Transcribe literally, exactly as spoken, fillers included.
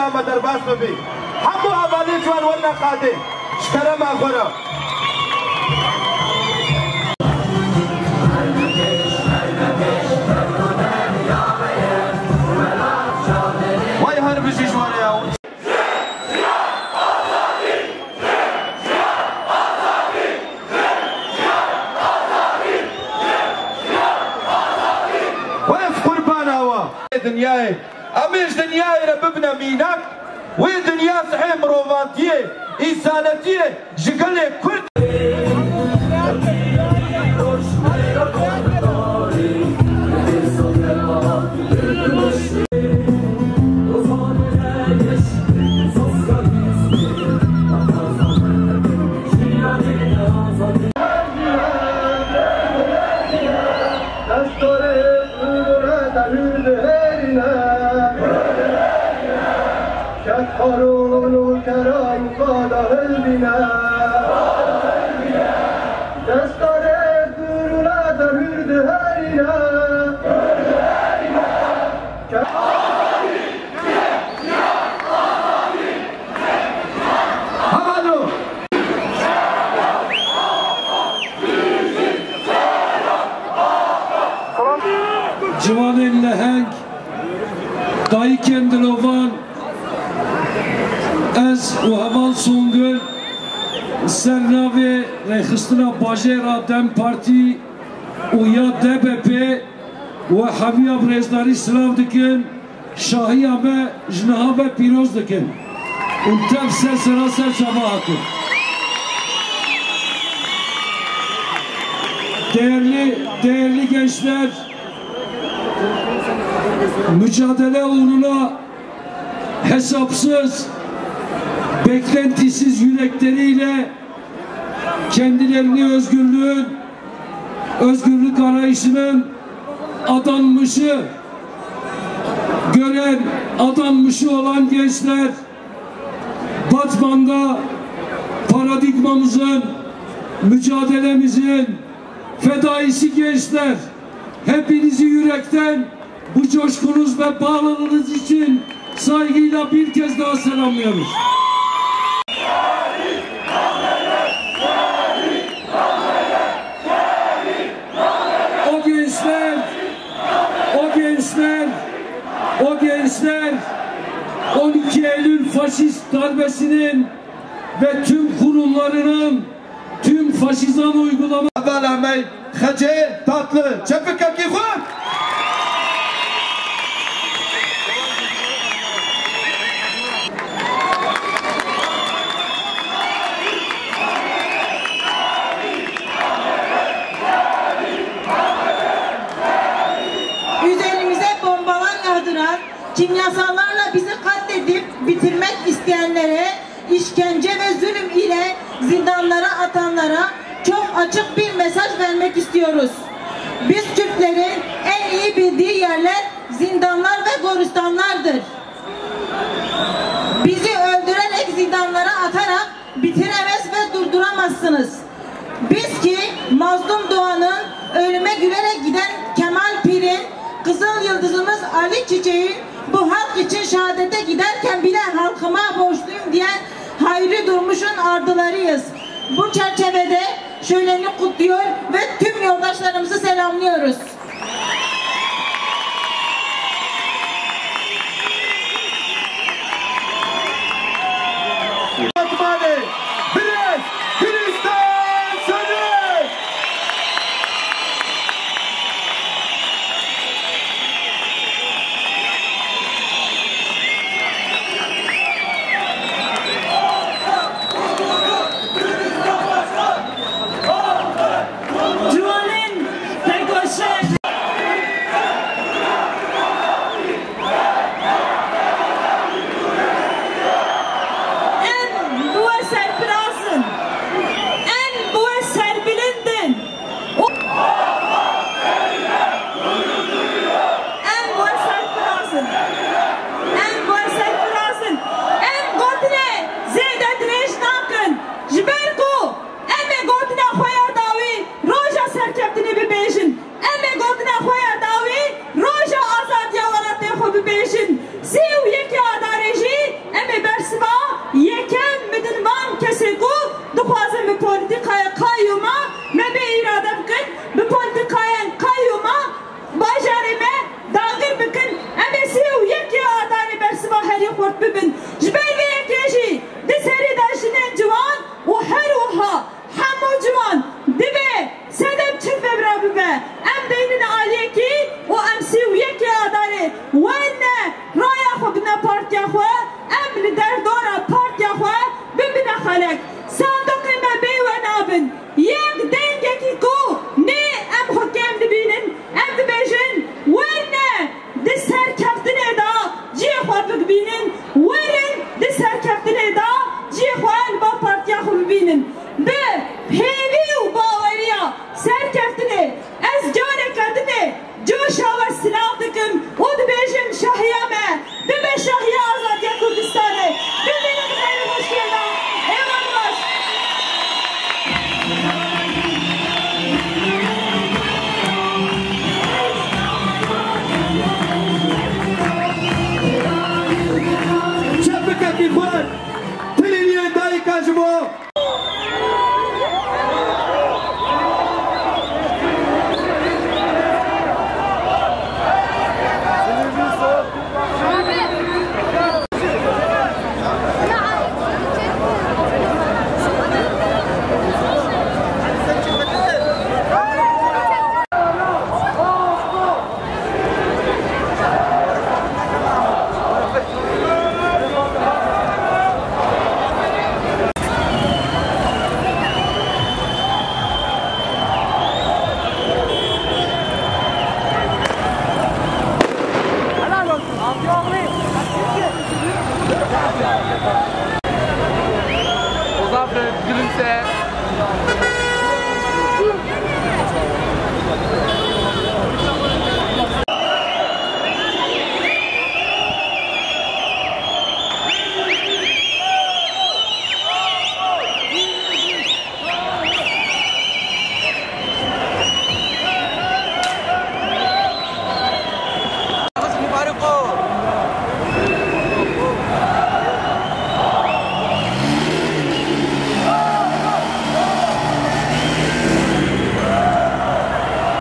ما درباس ببی همو عوالی جوان ورنا قاده شترم آخورا وای هر بشیش واره یا دنیای امیش دنیای را ببنه مینک و دنیا صحیح مروانتیه انسانتیه جگل کرد هارون الكرام قال هل بنا دستار گرولا دهرد هرینا همانو Civanên leheng dayikên dilovan ez û heval Songül sernavê rêxistina bajêra Dem Partî û ya D B P û hemiya birêzdarî silav dikin şahiya me ji niha ve pîroz dikin û tev ser seraser çava hatin. Değerli, değerli gençler, mücadele uğruna hesapsız, beklentisiz yürekleriyle kendilerini özgürlüğün, özgürlük arayışının adanmışı, gören, adanmışı olan gençler, Batman'da paradigmamızın, mücadelemizin fedaisi gençler, hepinizi yürekten bu coşkunuz ve bağlılığınız için saygıyla bir kez daha selamlıyoruz. O gençler, o gençler, o gençler on iki Eylül faşist darbesinin ve tüm kurumlarının tüm faşizan uygulama Avalamay Hacı tatlı çepikaki khun üzerimize bombalar yağdıran, kimyasallarla bizi katledip bitirmek isteyenlere, işkence ve zulüm ile zindanlara atanlara çok açık bir mesaj vermek istiyoruz. Biz Türklerin en iyi bildiği yerler zindanlar ve gorustanlardır. Bizi öldürerek zindanlara atarak bitiremez ve durduramazsınız. Biz ki Mazlum Doğan'ın, ölüme gülerek giden Kemal Pir'in, Kızıl Yıldızımız Ali Çiçek'in bu halk için şehadete giderken bile halkıma borçluyum diyen Hayri Durmuş'un ardılarıyız. Bu çerçevede şöleni kutluyor ve tüm yoldaşlarımızı selamlıyoruz. Civanên Pêkoşe beynine aliye ki o emsiviye ki adalet ve ne raya xo bine partiya xo em li derdora partiya xo bibine xalek